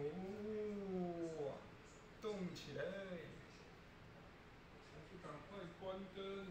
哦，动起来！ 还是赶快关灯。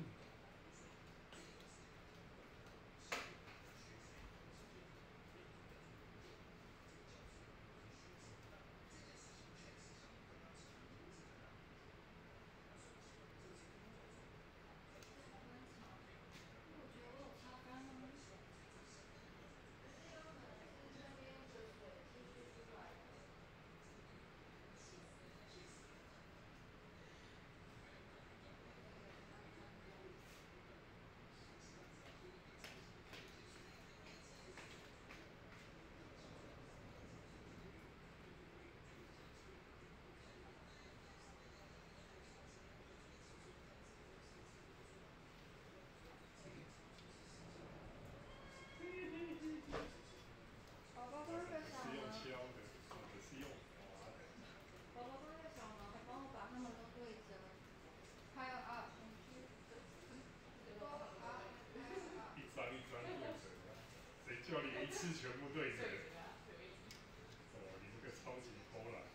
宝宝不是个小是用吗？ 敲的，不是用滑的。 宝宝不是个小吗？帮我把它们都对折。还有啊，多啊， 一张一张对折的，谁叫你一次全部对折？哦，你这个超级偷懒。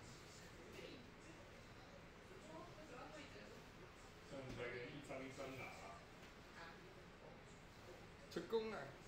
这样才可以一张一张拿。 成功了！